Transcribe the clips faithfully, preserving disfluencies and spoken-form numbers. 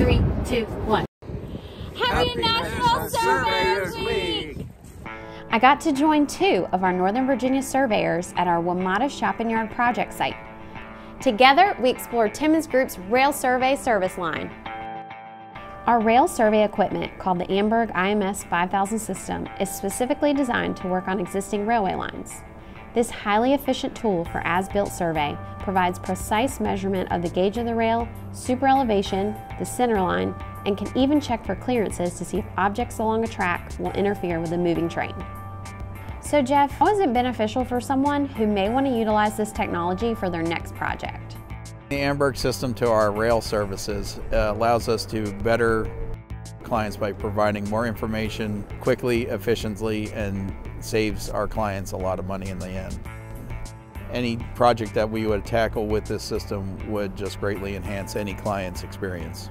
three, two, one. Happy, Happy National Surveyors Week! I got to join two of our Northern Virginia surveyors at our WMATA Shopping Yard project site. Together, we explored Timmons Group's rail survey service line. Our rail survey equipment, called the Amberg I M S five thousand system, is specifically designed to work on existing railway lines. This highly efficient tool for as-built survey provides precise measurement of the gauge of the rail, super elevation, the center line, and can even check for clearances to see if objects along a track will interfere with a moving train. So Jeff, how is it beneficial for someone who may want to utilize this technology for their next project? The Amberg system to our rail services uh, allows us to better clients by providing more information quickly, efficiently, and saves our clients a lot of money in the end. Any project that we would tackle with this system would just greatly enhance any client's experience.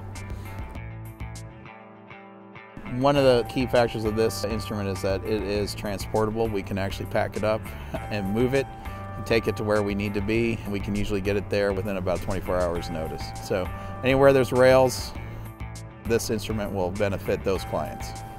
One of the key factors of this instrument is that it is transportable. We can actually pack it up and move it, and take it to where we need to be. We can usually get it there within about twenty-four hours notice. So anywhere there's rails, this instrument will benefit those clients.